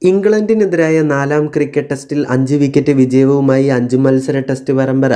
ഇംഗ്ലണ്ടിനെതിരായ നാലാം ക്രിക്കറ്റ് ടെസ്റ്റിൽ 5 വിക്കറ്റ് വിജയവുമായി 5 മത്സര ടെസ്റ്റ് പരമ്പര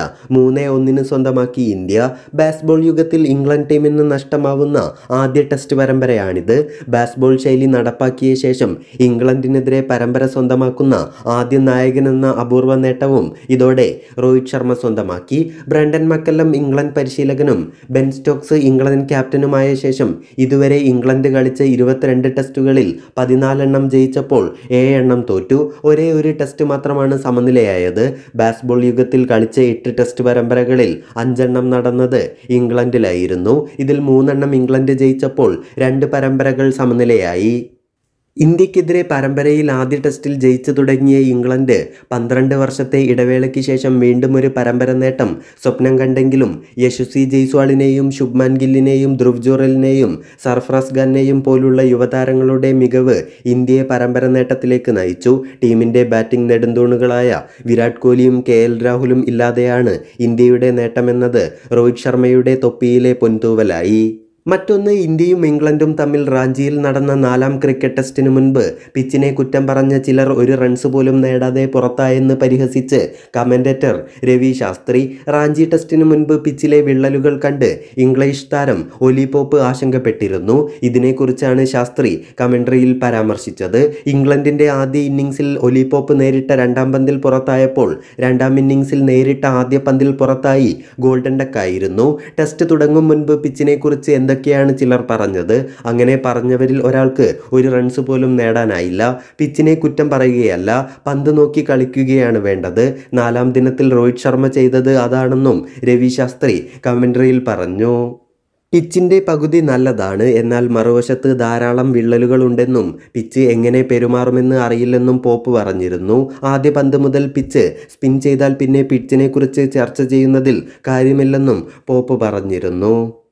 3-1 സ്വന്തമാക്കി ഇന്ത്യ. ബാസ്ബോൾ യുഗത്തിൽ ഇംഗ്ലണ്ട് ടീമിന് നഷ്ടമാവുന്ന ആദ്യ ടെസ്റ്റ് പരമ്പരയാണിത്. ബാസ്ബോൾ ശൈലി നടപ്പാക്കിയ ശേഷം ഇംഗ്ലണ്ടിനെതിരെ പരമ്പര സ്വന്തമാക്കുന്ന ആദ്യ നായകനെന്ന അപൂർവ നേട്ടവും ഇതോടെ രോഹിത് ശർമ്മ സ്വന്തമാക്കി. ബ്രണ്ടൻ മക്കല്ലം ഇംഗ്ലണ്ട് പരിശീലകനും ബെൻ സ്റ്റോക്സ് ഇംഗ്ലണ്ട് ക്യാപ്റ്റനുമായ ശേഷം ഇതുവരെ ഇംഗ്ലണ്ട് കളിച്ച 22 ടെസ്റ്റുകളിൽ 14 എണ്ണം ജയിച്ചപ്പോൾ 7 എണ്ണം തോറ്റു. ഒരേ ഒരു ടെസ്റ്റ് മാത്രമാണ് സമനിലയായത്. ബാസ്ബോൾ യുഗത്തിൽ കളിച്ച 8 ടെസ്റ്റ് പരമ്പരകളിൽ 5 എണ്ണം നടന്നത് ഇംഗ്ലണ്ടിലായിരുന്നു. ഇതിൽ 3 എണ്ണം ഇംഗ്ലണ്ട് ജയിച്ചപ്പോൾ 2 പരമ്പരകൾ സമനിലയായി. ഇന്ത്യക്കെതിരെ പരമ്പരയിൽ ആദ്യ ടെസ്റ്റിൽ ജയിച്ചു തുടങ്ങിയ ഇംഗ്ലണ്ട് 12 വർഷത്തെ ഇടവേളയ്ക്ക് ശേഷം വീണ്ടും ഒരു പരമ്പര നേട്ടം സ്വപ്നം കണ്ടെങ്കിലും യശസ്വി ജയ്സ്വാളിനെയും ശുഭ്മാൻ ഗില്ലിനെയും ധ്രുവ് ജുറലിനെയും സർഫറാസ് ഖാനെയും പോലുള്ള യുവതാരങ്ങളുടെ മികവ് ഇന്ത്യയെ പരമ്പര നേട്ടത്തിലേക്ക് നയിച്ചു. ടീമിൻ്റെ ബാറ്റിംഗ് നെടുന്തൂണുകളായ വിരാട് കോഹ്ലിയും KL രാഹുലും ഇല്ലാതെയാണ് ഇന്ത്യയുടെ നേട്ടമെന്നത് രോഹിത് ശർമ്മയുടെ തൊപ്പിയിലെ പൊൻതൂവലായി. മറ്റൊന്ന്, ഇന്ത്യയും ഇംഗ്ലണ്ടും തമ്മിൽ റാഞ്ചിയിൽ നടന്ന 4ാം ക്രിക്കറ്റ് ടെസ്റ്റിന് മുൻപ് പിച്ചിനെ കുറ്റം പറഞ്ഞ ചിലർ ഒരു റൺസ് പോലും നേടാതെ പുറത്തായെന്ന് പരിഹസിച്ച് കമന്റേറ്റർ രവി ശാസ്ത്രി. റാഞ്ചി ടെസ്റ്റിന് മുൻപ് പിച്ചിലെ വിള്ളലുകൾ കണ്ട് ഇംഗ്ലീഷ് താരം ഒലി പോപ്പ് ആശങ്കപ്പെട്ടിരുന്നു. ഇതിനെക്കുറിച്ചാണ് ശാസ്ത്രി കമന്ററിയിൽ പരാമർശിച്ചത്. ഇംഗ്ലണ്ടിൻ്റെ ആദ്യ ഇന്നിംഗ്സിൽ ഒലി പോപ്പ് നേരിട്ട 2ാം പന്തിൽ പുറത്തായപ്പോൾ 2ാം ഇന്നിംഗ്സിൽ നേരിട്ട ആദ്യ പന്തിൽ പുറത്തായി ഗോൾഡൻ ഡക്കായിരുന്നു. ടെസ്റ്റ് തുടങ്ങും മുൻപ് പിച്ചിനെക്കുറിച്ച് എന്തൊക്കെയാണ് ചിലർ പറഞ്ഞത്. അങ്ങനെ പറഞ്ഞവരിൽ ഒരാൾക്ക് ഒരു റൺസ് പോലും നേടാനായില്ല. പിച്ചിനെ കുറ്റം പറയുകയല്ല, പന്ത് നോക്കി കളിക്കുകയാണ് വേണ്ടത്. 4ാം ദിനത്തിൽ രോഹിത് ശർമ്മ ചെയ്തത് അതാണെന്നും രവി ശാസ്ത്രി കമന്ററിയിൽ പറഞ്ഞു. പിച്ചിൻ്റെ പകുതി നല്ലതാണ്, എന്നാൽ മറുവശത്ത് ധാരാളം വിള്ളലുകൾ ഉണ്ടെന്നും പിച്ച് എങ്ങനെ പെരുമാറുമെന്ന് അറിയില്ലെന്നും പോപ്പ് പറഞ്ഞിരുന്നു. ആദ്യ പന്ത് മുതൽ പിച്ച് സ്പിൻ ചെയ്താൽ പിന്നെ പിച്ചിനെക്കുറിച്ച് ചർച്ച ചെയ്യുന്നതിൽ കാര്യമില്ലെന്നും പോപ്പ് പറഞ്ഞിരുന്നു.